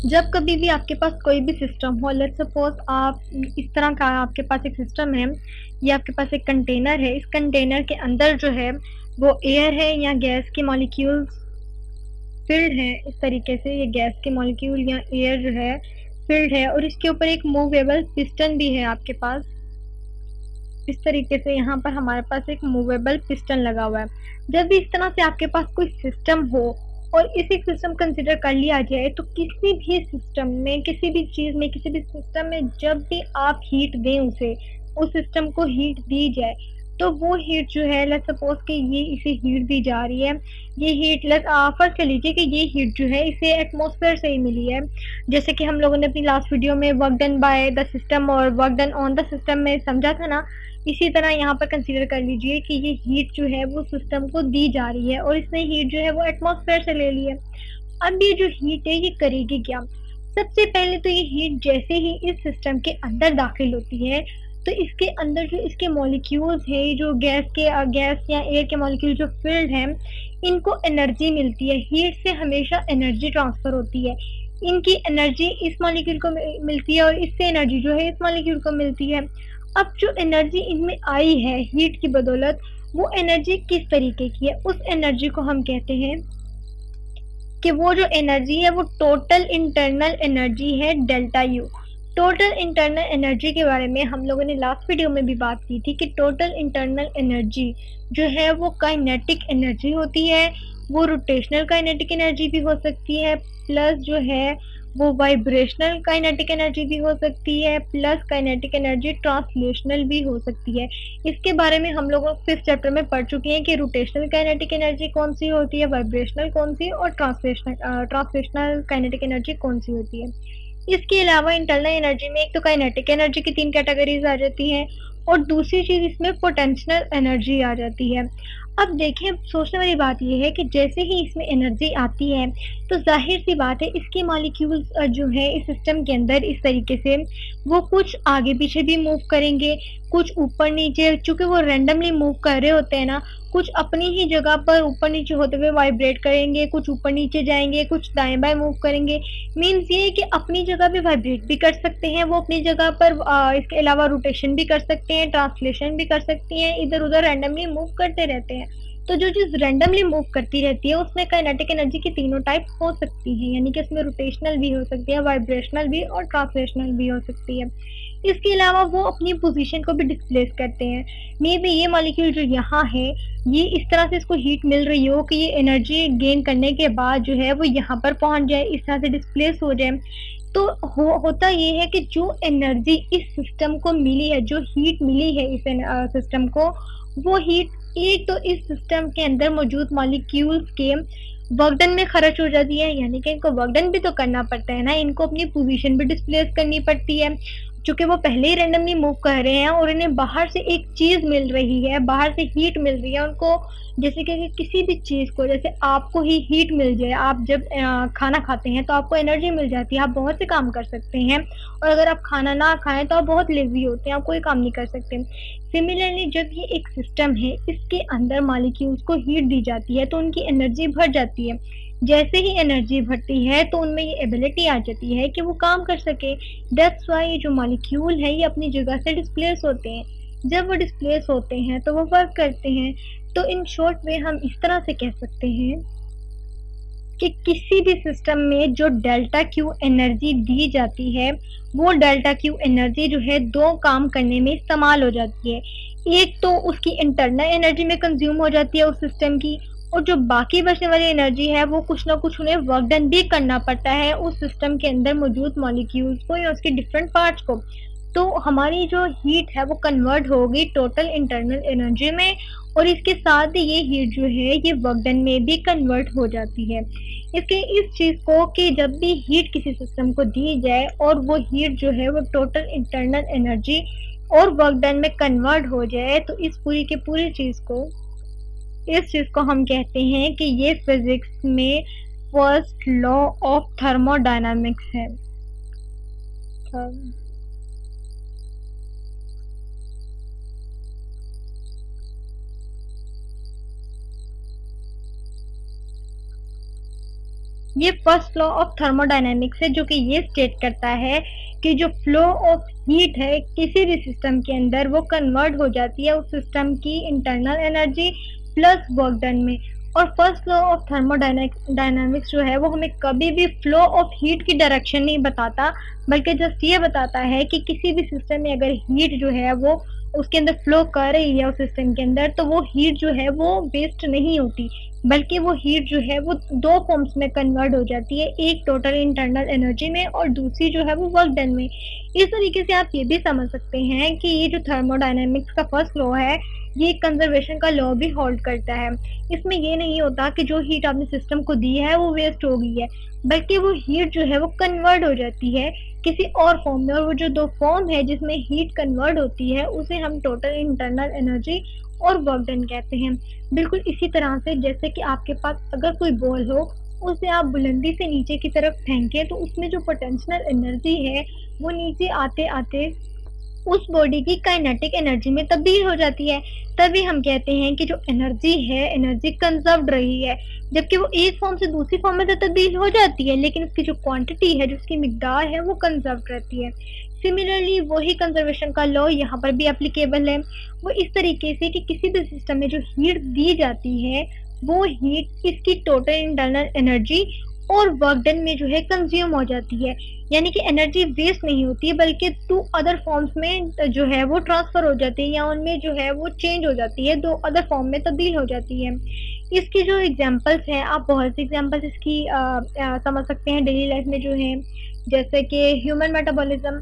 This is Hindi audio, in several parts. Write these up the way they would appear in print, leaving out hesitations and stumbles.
जब कभी भी आपके पास कोई भी सिस्टम हो, लेट्स सपोज आप इस तरह का आपके पास एक सिस्टम है या आपके पास एक कंटेनर है। इस कंटेनर के अंदर जो है वो एयर है या गैस के मॉलिक्यूल्स फिल्ड है। इस तरीके से ये गैस के मॉलिक्यूल या एयर जो है फिल्ड है और इसके ऊपर एक मूवेबल पिस्टन भी है आपके पास। इस तरीके से यहाँ पर हमारे पास एक मूवेबल पिस्टन लगा हुआ है। जब भी इस तरह से आपके पास कोई सिस्टम हो और इसी सिस्टम कंसिडर कर लिया जाए तो किसी भी सिस्टम में, किसी भी चीज़ में, किसी भी सिस्टम में जब भी आप हीट दें उसे, उस सिस्टम को हीट दी जाए तो वो हीट जो है, लेट्स सपोज कि ये इसे हीट दी जा रही है। ये हीट फर्स्ट कर लीजिए कि ये हीट जो है इसे एटमॉस्फेयर से ही मिली है। जैसे कि हम लोगों ने अपनी लास्ट वीडियो में work done by the system और work done on the system में समझा था ना। इसी तरह यहाँ पर कंसीडर कर लीजिए कि ये हीट जो है वो सिस्टम को दी जा रही है और इसने हीट जो है वो एटमॉस्फेयर से ले ली है। अब ये जो हीट है ये करेगी क्या? सबसे पहले तो ये हीट जैसे ही इस सिस्टम के अंदर दाखिल होती है तो इसके अंदर जो इसके मॉलिक्यूल्स है, जो गैस या एयर के मॉलिक्यूल जो फिल्ड हैं, इनको एनर्जी मिलती है। हीट से हमेशा एनर्जी ट्रांसफर होती है। इनकी एनर्जी इस मॉलिक्यूल को मिलती है और इससे एनर्जी जो है इस मॉलिक्यूल को मिलती है। अब जो एनर्जी इनमें आई है हीट की बदौलत, वो एनर्जी किस तरीके की है? उस एनर्जी को हम कहते हैं कि वो जो एनर्जी है वो टोटल इंटरनल एनर्जी है, delta u. Total internal energy के बारे में हम लोगों ने लास्ट वीडियो में भी बात की थी कि टोटल इंटरनल एनर्जी जो है वो काइनेटिक एनर्जी होती है। वो रोटेशनल काइनेटिक एनर्जी भी हो सकती है, प्लस जो है वो वाइब्रेशनल काइनेटिक एनर्जी भी हो सकती है, प्लस काइनेटिक एनर्जी ट्रांसलेशनल भी हो सकती है। इसके बारे में हम लोग 5th चैप्टर में पढ़ चुके हैं कि रोटेशनल काइनेटिक एनर्जी कौन सी होती है, वाइब्रेशनल कौन सी और ट्रांसलेशनल काइनेटिक एनर्जी कौन सी होती है। इसके अलावा इंटरनल एनर्जी में एक तो काइनेटिक एनर्जी की 3 कैटेगरीज आ जाती हैं और दूसरी चीज़ इसमें पोटेंशियल एनर्जी आ जाती है। अब देखें, सोचने वाली बात यह है कि जैसे ही इसमें एनर्जी आती है तो जाहिर सी बात है इसके मॉलिक्यूल्स जो है इस सिस्टम के अंदर इस तरीके से वो कुछ आगे पीछे भी मूव करेंगे, कुछ ऊपर नीचे, चूँकि वो रैंडमली मूव कर रहे होते हैं ना, कुछ अपनी ही जगह पर ऊपर नीचे होते हुए वाइब्रेट करेंगे, कुछ ऊपर नीचे जाएंगे, कुछ दाएं बाएं मूव करेंगे। मीन्स ये है कि अपनी जगह पे वाइब्रेट भी कर सकते हैं वो अपनी जगह पर, इसके अलावा रोटेशन भी कर सकते हैं, ट्रांसलेशन भी कर सकती हैं, इधर उधर रैंडमली मूव करते रहते हैं। तो जो चीज़ रैंडमली मूव करती रहती है उसमें काइनेटिक एनर्जी की तीनों टाइप हो सकती हैं, यानी कि उसमें रोटेशनल भी हो सकती है, वाइब्रेशनल भी और ट्रांसलेशनल भी हो सकती है। इसके अलावा वो अपनी पोजीशन को भी डिस्प्लेस करते हैं। मे बी ये मॉलिक्यूल जो यहाँ है ये इस तरह से इसको हीट मिल रही हो कि ये एनर्जी गेन करने के बाद जो है वो यहाँ पर पहुँच जाए, इस तरह से डिस्प्लेस हो जाए। तो होता ये है कि जो एनर्जी इस सिस्टम को मिली है, जो हीट मिली है इस सिस्टम को, वो हीट एक तो इस सिस्टम के अंदर मौजूद मॉलिक्यूल्स के वर्कडन में खर्च हो जाती है, यानी कि इनको वर्कडन भी तो करना पड़ता है ना, इनको अपनी पोजीशन भी डिस्प्लेस करनी पड़ती है। चूँकि वो पहले ही रैंडमली मूव कर रहे हैं और इन्हें बाहर से एक चीज़ मिल रही है, बाहर से हीट मिल रही है उनको। जैसे कि किसी भी चीज़ को, जैसे आपको ही हीट मिल जाए, आप जब खाना खाते हैं तो आपको एनर्जी मिल जाती है, आप बहुत से काम कर सकते हैं। और अगर आप खाना ना खाएं तो आप बहुत लेज़ी होते हैं, आप कोई काम नहीं कर सकते। सिमिलरली जब ये एक सिस्टम है, इसके अंदर मॉलिक्यूल्स को हीट दी जाती है तो उनकी एनर्जी बढ़ जाती है। जैसे ही एनर्जी बढ़ती है तो उनमें ये एबिलिटी आ जाती है कि वो काम कर सके। दैट्स वाई ये जो मॉलिक्यूल है ये अपनी जगह से डिस्प्लेस होते हैं। जब वो डिस्प्लेस होते हैं तो वो वर्क करते हैं। तो इन शॉर्ट में हम इस तरह से कह सकते हैं कि किसी भी सिस्टम में जो डेल्टा क्यू एनर्जी दी जाती है वो डेल्टा क्यू एनर्जी जो है 2 काम करने में इस्तेमाल हो जाती है। एक तो उसकी इंटरनल एनर्जी में कंज्यूम हो जाती है उस सिस्टम की, और जो बाकी बचने वाली एनर्जी है वो कुछ ना कुछ उन्हें वर्क डन भी करना पड़ता है उस सिस्टम के अंदर मौजूद मॉलिक्यूल्स को या उसके डिफरेंट पार्ट्स को। तो हमारी जो हीट है वो कन्वर्ट होगी टोटल इंटरनल एनर्जी में, और इसके साथ ही ये हीट जो है ये वर्क डन में भी कन्वर्ट हो जाती है। इसके इस चीज़ को कि जब भी हीट किसी सिस्टम को दी जाए और वो हीट जो है वो टोटल इंटरनल एनर्जी और वर्क डन में कन्वर्ट हो जाए, तो इस पूरी की पूरी इस चीज़ को हम कहते हैं कि ये फिजिक्स में फर्स्ट लॉ ऑफ थर्मोडायनामिक्स है। ये फर्स्ट लॉ ऑफ थर्मोडायनेमिक्स है, जो कि ये स्टेट करता है कि जो फ्लो ऑफ हीट है किसी भी सिस्टम के अंदर, वो कन्वर्ट हो जाती है उस सिस्टम की internal energy plus work done में। और फर्स्ट लॉ ऑफ थर्मोडायनामिक्स जो है वो हमें कभी भी फ्लो ऑफ हीट की डायरेक्शन नहीं बताता, बल्कि जस्ट ये बताता है कि किसी भी सिस्टम में अगर हीट जो है वो उसके अंदर फ्लो कर रही है उस सिस्टम के अंदर, तो वो हीट जो है वो वेस्ट नहीं होती, बल्कि वो हीट जो है वो दो फॉर्म्स में कन्वर्ट हो जाती है, एक टोटल इंटरनल एनर्जी में और दूसरी जो है वो वर्क डन में। इस तरीके से आप ये भी समझ सकते हैं कि ये जो थर्मोडायनेमिक्स का फर्स्ट लॉ है ये कंजर्वेशन का लॉ भी होल्ड करता है। इसमें ये नहीं होता कि जो हीट आपने सिस्टम को दी है वो वेस्ट हो गई है, बल्कि वो हीट जो है वो कन्वर्ट हो जाती है किसी और फॉर्म में, और वो जो दो फॉर्म है जिसमें हीट कन्वर्ट होती है उसे हम टोटल इंटरनल एनर्जी और वर्क डन कहते हैं। बिल्कुल इसी तरह से जैसे कि आपके पास अगर कोई बॉल हो, उसे आप बुलंदी से नीचे की तरफ फेंकें तो उसमें जो पोटेंशियल एनर्जी है वो नीचे आते आते उस बॉडी की काइनेटिक एनर्जी में तब्दील हो जाती है। तभी हम कहते हैं कि जो एनर्जी है, एनर्जी कंजर्व्ड रही है, जबकि वो एक फॉर्म से दूसरी फॉर्म में तो तब्दील हो जाती है, लेकिन उसकी जो क्वांटिटी है, जो उसकी मिकदार है, वो कंजर्व्ड रहती है। सिमिलरली वही कंजर्वेशन का लॉ यहाँ पर भी एप्लीकेबल है। वो इस तरीके से कि किसी भी सिस्टम में जो हीट दी जाती है वो हीट इसकी टोटल इंटरनल एनर्जी और वर्क डन में जो है कंज्यूम हो जाती है, यानी कि एनर्जी वेस्ट नहीं होती है, बल्कि टू अदर फॉर्म्स में जो है वो ट्रांसफर हो जाती है, या उनमें जो है वो चेंज हो जाती है, दो अदर फॉर्म में तब्दील हो जाती है। इसकी जो एग्जांपल्स हैं, आप बहुत सी एग्जांपल्स इसकी समझ सकते हैं डेली लाइफ में जो है, जैसे कि ह्यूमन मेटाबॉलिज्म।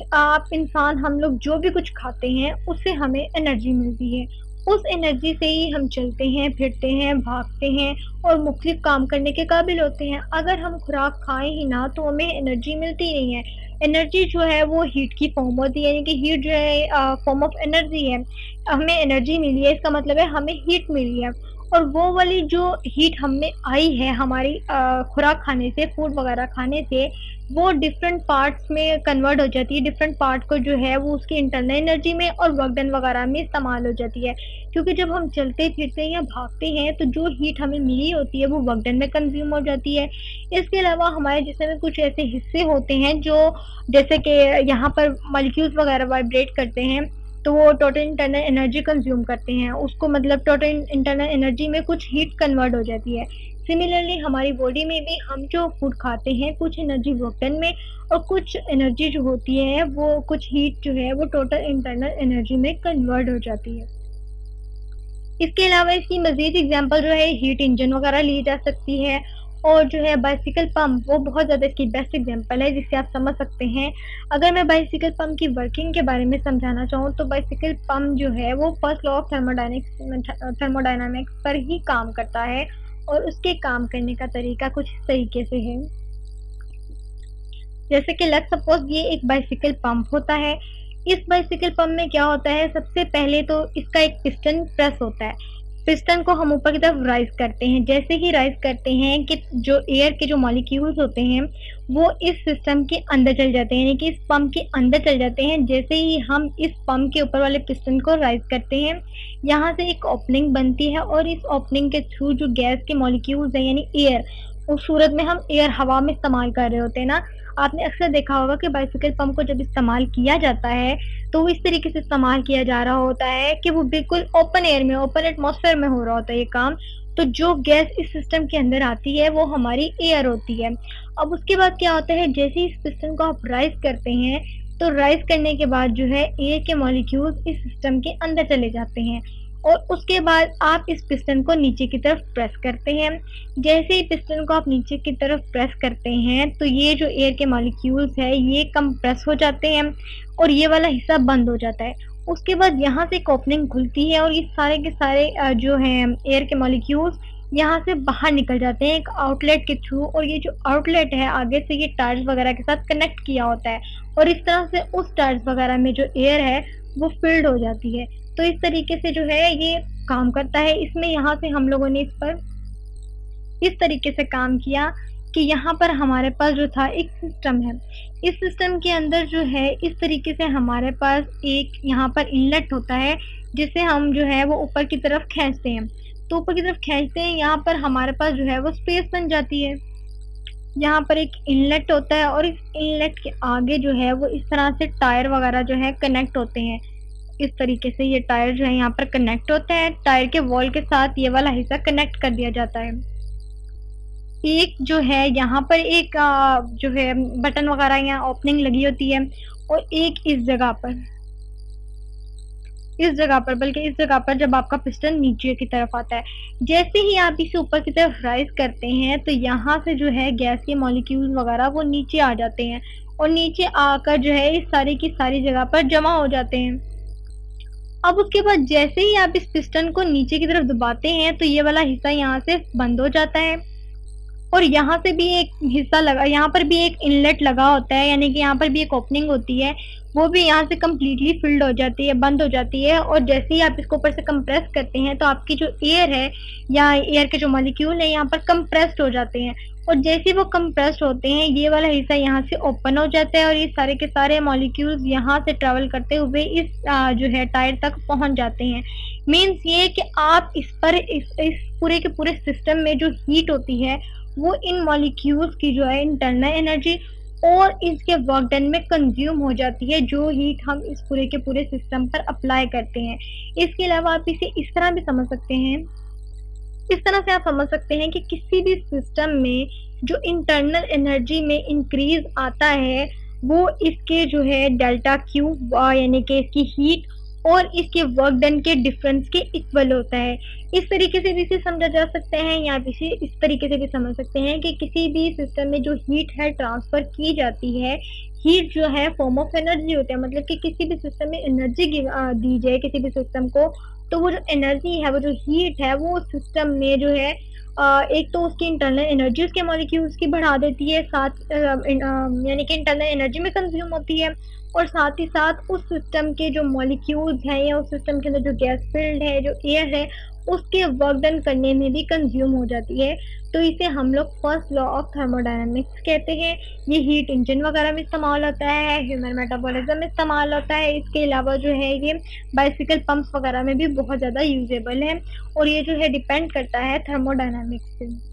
आप इंसान, हम लोग जो भी कुछ खाते हैं उससे हमें एनर्जी मिलती है, उस एनर्जी से ही हम चलते हैं, फिरते हैं, भागते हैं और मुख्तलिफ काम करने के काबिल होते हैं। अगर हम खुराक खाएं ही ना तो हमें एनर्जी मिलती नहीं है। एनर्जी जो है वो हीट की फॉर्म होती है, यानी कि हीट जो है फॉर्म ऑफ एनर्जी है। हमें एनर्जी मिली है, इसका मतलब है हमें हीट मिली है, और वो वाली जो हीट हमें आई है हमारी खुराक खाने से, फूड वगैरह खाने से, वो डिफरेंट पार्ट्स में कन्वर्ट हो जाती है। डिफरेंट पार्ट को जो है वो उसकी इंटरनल एनर्जी में और वर्क डन वगैरह में इस्तेमाल हो जाती है, क्योंकि जब हम चलते फिरते हैं या भागते हैं तो जो हीट हमें मिली होती है वो वर्क डन में कंज्यूम हो जाती है। इसके अलावा हमारे जिस्म में कुछ ऐसे हिस्से होते हैं जो, जैसे कि यहाँ पर मॉलिक्यूल्स वगैरह वाइब्रेट करते हैं, तो वो टोटल इंटरनल एनर्जी कंज्यूम करते हैं, उसको मतलब टोटल इंटरनल एनर्जी में कुछ हीट कन्वर्ट हो जाती है। सिमिलरली हमारी बॉडी में भी हम जो फूड खाते हैं, कुछ एनर्जी वर्क डन में और कुछ एनर्जी जो होती है वो, कुछ हीट जो है वो टोटल इंटरनल एनर्जी में कन्वर्ट हो जाती है। इसके अलावा इसकी मज़ीद एग्जांपल जो है हीट इंजन वगैरह ली जा सकती है, और जो है बाइसिकल पंप, वो बहुत ज़्यादा इसकी बेस्ट एग्जांपल है जिससे आप समझ सकते हैं। अगर मैं बाइसिकल पंप की वर्किंग के बारे में समझाना चाहूँ तो बाइसिकल पंप जो है वो फर्स्ट लॉ ऑफ थर्मोडायनामिक्स पर ही काम करता है, और उसके काम करने का तरीका कुछ इस तरीके से है। जैसे कि लेट्स सपोज ये एक बाइसिकल पंप होता है। इस बाइसिकल पंप में क्या होता है, सबसे पहले तो इसका एक पिस्टन प्रेस होता है। पिस्टन को हम ऊपर की तरफ राइज करते हैं। जैसे ही राइज करते हैं कि जो एयर के जो मॉलिक्यूल्स होते हैं वो इस सिस्टम के अंदर चल जाते हैं, यानी कि इस पंप के अंदर चल जाते हैं। जैसे ही हम इस पंप के ऊपर वाले पिस्टन को राइज करते हैं, यहाँ से एक ओपनिंग बनती है, और इस ओपनिंग के थ्रू जो गैस के मॉलिक्यूल्स हैं, यानी एयर, उस सूरत में हम एयर हवा में इस्तेमाल कर रहे होते हैं ना। आपने अक्सर देखा होगा कि बाइसिकल पंप को जब इस्तेमाल किया जाता है तो वो इस तरीके से इस्तेमाल किया जा रहा होता है कि वो बिल्कुल ओपन एयर में, ओपन एटमॉस्फेयर में हो रहा होता है ये काम। तो जो गैस इस सिस्टम के अंदर आती है वो हमारी एयर होती है। अब उसके बाद क्या होता है, जैसे ही इस पिस्टन को आप राइज करते हैं तो राइज करने के बाद जो है एयर के मॉलिक्यूल्स इस सिस्टम के अंदर चले जाते हैं, और उसके बाद आप इस पिस्टन को नीचे की तरफ प्रेस करते हैं। जैसे ही पिस्टन को आप नीचे की तरफ प्रेस करते हैं तो ये जो एयर के मॉलिक्यूल्स है ये कंप्रेस हो जाते हैं, और ये वाला हिस्सा बंद हो जाता है। उसके बाद यहाँ से एक ओपनिंग खुलती है, और ये सारे के सारे जो हैं एयर के मॉलिक्यूल्स यहाँ से बाहर निकल जाते हैं एक आउटलेट के थ्रू, और ये जो आउटलेट है आगे से ये टायर्स वगैरह के साथ कनेक्ट किया होता है, और इस तरह से उस टायर्स वगैरह में जो एयर है वो फिल्ड हो जाती है। तो इस तरीके से जो है ये काम करता है। इसमें यहाँ से हम लोगों ने इस पर इस तरीके से काम किया कि यहाँ पर हमारे पास जो था एक सिस्टम है। इस सिस्टम के अंदर जो है इस तरीके से हमारे पास एक यहाँ पर इनलेट होता है, जिसे हम जो है वो ऊपर की तरफ खींचते हैं। तो ऊपर की तरफ खींचते हैं, यहाँ पर हमारे पास जो है वो स्पेस बन जाती है। यहाँ पर एक इनलेट होता है और इस इनलेट के आगे जो है वो इस तरह से टायर वगैरह जो है कनेक्ट होते हैं। इस तरीके से ये टायर जो है यहाँ पर कनेक्ट होता है, टायर के वॉल के साथ ये वाला हिस्सा कनेक्ट कर दिया जाता है। एक जो है यहाँ पर एक जो है बटन वगैरह यहाँ ओपनिंग लगी होती है, और एक इस जगह पर बल्कि इस जगह पर जब आपका पिस्टन नीचे की तरफ आता है, जैसे ही आप इसे ऊपर की तरफ राइज करते हैं तो यहाँ से जो है गैस के मॉलिक्यूल वगैरह वो नीचे आ जाते हैं और नीचे आकर जो है इस सारी की सारी जगह पर जमा हो जाते हैं। अब उसके बाद जैसे ही आप इस पिस्टन को नीचे की तरफ दबाते हैं तो ये वाला हिस्सा यहाँ से बंद हो जाता है, और यहाँ से भी एक हिस्सा लगा, यहाँ पर भी एक इनलेट लगा होता है, यानी कि यहाँ पर भी एक ओपनिंग होती है, वो भी यहाँ से कम्प्लीटली फिल्ड हो जाती है, बंद हो जाती है। और जैसे ही आप इसको ऊपर से कंप्रेस करते हैं तो आपकी जो एयर है या एयर के जो मॉलिक्यूल है यहाँ पर कंप्रेस्ड हो जाते हैं, और जैसे ही वो कंप्रेस्ड होते हैं ये वाला हिस्सा यहाँ से ओपन हो जाता है और ये सारे के सारे मॉलिक्यूल्स यहाँ से ट्रेवल करते हुए इस जो है टायर तक पहुँच जाते हैं। मीन्स ये कि आप इस पर इस पूरे के पूरे सिस्टम में जो हीट होती है वो इन मॉलिक्यूल्स की जो है इंटरनल एनर्जी और इसके वर्क डन में कंज्यूम हो जाती है, जो हीट हम इस पूरे के पूरे सिस्टम पर अप्लाई करते हैं। इसके अलावा आप इसे इस तरह भी समझ सकते हैं, इस तरह से आप समझ सकते हैं कि किसी भी सिस्टम में जो इंटरनल एनर्जी में इंक्रीज आता है वो इसके जो है डेल्टा क्यू यानी कि इसकी हीट और इसके वर्क डन के डिफरेंस के इक्वल होता है। इस तरीके से भी इसे समझा जा सकता है, या इसे इस तरीके से भी समझ सकते हैं कि किसी भी सिस्टम में जो हीट है ट्रांसफर की जाती है, हीट जो है फॉर्म ऑफ एनर्जी होता है, मतलब कि किसी भी सिस्टम में एनर्जी दी जाए किसी भी सिस्टम को, तो वो जो एनर्जी है, वो जो हीट है, वो सिस्टम में जो है एक तो उसकी इंटरनल एनर्जी उसके मॉलिक्यूल्स की बढ़ा देती है, साथ यानी कि इंटरनल एनर्जी में कंज्यूम होती है, और साथ ही साथ उस सिस्टम के जो मॉलिक्यूल्स हैं या उस सिस्टम के अंदर जो गैस फील्ड है, जो एयर है, उसके वर्क डन करने में भी कंज्यूम हो जाती है। तो इसे हम लोग फर्स्ट लॉ ऑफ थर्मोडायनामिक्स कहते हैं। ये हीट इंजन वगैरह में इस्तेमाल होता है, ह्यूमन मेटाबॉलिज्म में इस्तेमाल होता है, इसके अलावा जो है ये बाइसिकल पंप्स वगैरह में भी बहुत ज़्यादा यूजेबल है, और ये जो है डिपेंड करता है थर्मोडायनामिक्स से।